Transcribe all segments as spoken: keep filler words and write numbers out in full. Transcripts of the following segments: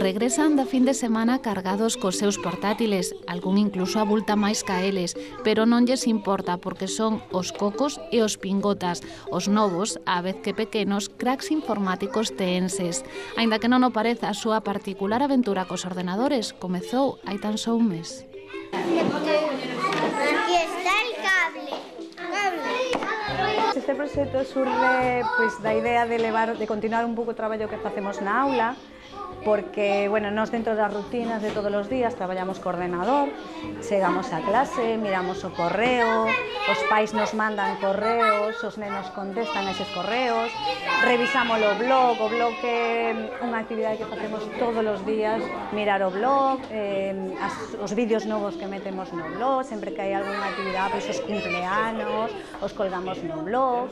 Regresan da fin de semana cargados cos seus portátiles, algún incluso abulta máis ca eles, pero non lles importa porque son os cocos e os pingotas, os novos, á vez que pequenos, cracks informáticos teenses. Aínda que non o pareza, a súa particular aventura cos ordenadores comezou hai tan só un mes. Aquí está el cable. Este proxecto surge pois, da idea de, levar, de continuar un pouco o traballo que facemos na aula, porque, bueno, nós dentro das rutinas de todos os días traballamos co ordenador, chegamos a clase, miramos o correo, os pais nos mandan correos, os nenos contestan a eses correos, revisamos o blog, o blog é unha actividade que facemos todos os días, mirar o blog, eh, as, os vídeos novos que metemos no blog, sempre que hai algunha actividade, pois os cumpleanos, os colgamos no blog.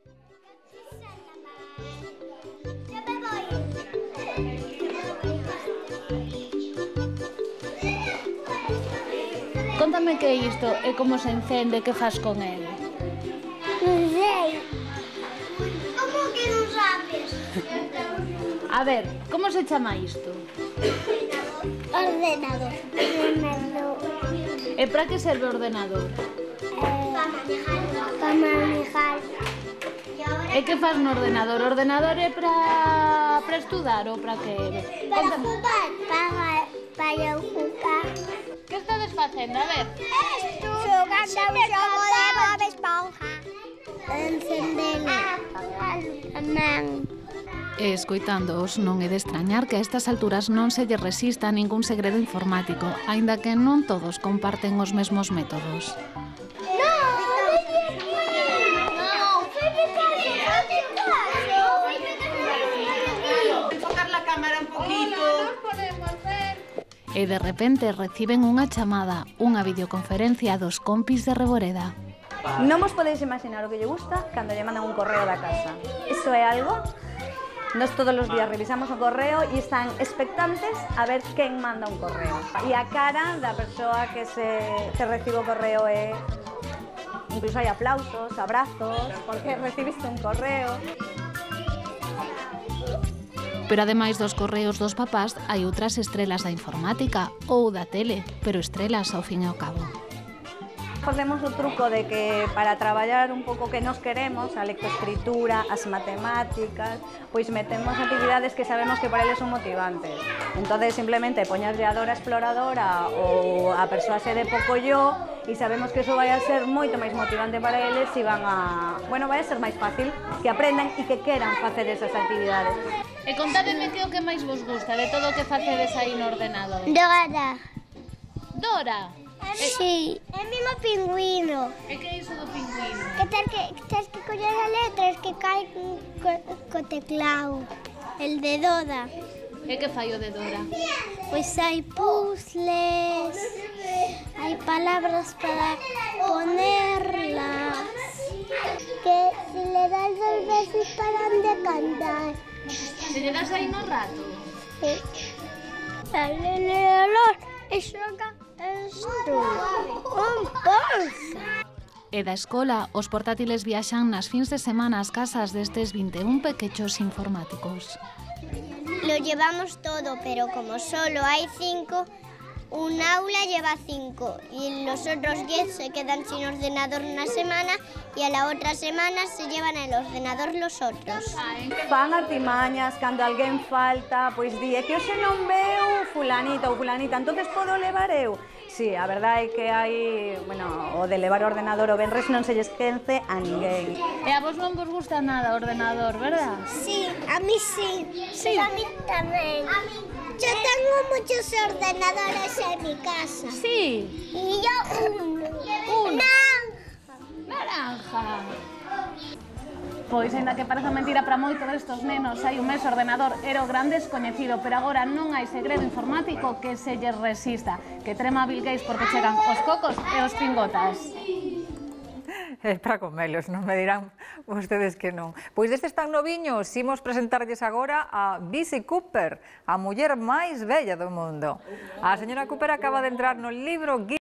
Contame que é isto e como se encende, que fas con el? Non sei. Como que non sabes? A ver, como se chama isto? Ordenador. Ordenador. E para que serve o ordenador? Para manejar. Para manejar. E que fas no ordenador? O ordenador é para para estudar ou para que? Para ocupar. Para, para ocupar. Que estades facendo? A ver. Esto. Xogando un xogo de Bob Esponja. Encendelo. Tamén. E escoitándoos non é de extrañar que a estas alturas non se lle resista a ningún segredo informático, aínda que non todos comparten os mesmos métodos. E de repente reciben unha chamada, unha videoconferencia dos compis de Reboreda. Non vos podeis imaginar o que lle gusta cando lle mandan un correo da casa. Iso é algo. Nos todos os días revisamos o correo e están expectantes a ver quen manda un correo. E a cara da persoa que se que recibe o correo é... Incluso hai aplausos, abrazos, porque recibiste un correo. Pero ademais dos correos dos papás, hai outras estrelas da informática ou da tele, pero estrelas ao fin e ao cabo. Facemos o truco de que para traballar un pouco que nos queremos, a lectoescritura, as matemáticas, pois metemos actividades que sabemos que para eles son motivantes. Entonces simplemente poñaslle a Dora Exploradora ou a persoa se de pouco yo e sabemos que eso vai a ser moito máis motivante para eles e van a... Bueno, vai a ser máis fácil que aprendan e que queran facer esas actividades. E contádeme que o que máis vos gusta de todo o que facedes aí no ordenador. Dora. Dora? Sí. É mimo pingüino. E que é iso do pingüino? Que tens que, tens que coller as letras que caen co, co teclado. El de Dora. E que fai o de Dora? Pois hai puzzles, hai palabras para ponerlas, que se le das dos veces paran de cantar. Se lle das aí no rato? Sí. Dale, olor e xoga isto. Un pulso. E da escola, os portátiles viaxan nas fins de semana ás casas destes vinte e un pequechos informáticos. Lo llevamos todo, pero como solo hay cinco, un aula lleva cinco y los otros diez se quedan sin ordenador una semana y a la otra semana se llevan el ordenador los otros. Fan artimañas, cando alguén falta, pois di, é que hoxe non veu fulanita ou fulanita, entonces podo levar eu? Sí, a verdade é que hai, bueno, o de levar o ordenador o venres non se lle esquece a ninguén. E a vos non vos gusta nada o ordenador, verdad? Sí, a mí sí. Sí. A mí tamén. A mí. Yo tengo muchos ordenadores en mi casa. Sí. Y yo uno. Uno. Naranja. Naranja. Pois, ainda que pareza mentira para moitos destos nenos, hai un mes o ordenador era o gran descoñecido, pero agora non hai segredo informático que se lle resista, que trema a Bill Gates porque chegan os cocos e os pingotas. É para comelos, non me dirán vostedes que non. Pois destes tan noviños, imos presentarlles agora a Bisi Cooper, a muller máis bella do mundo. A señora Cooper acaba de entrar no libro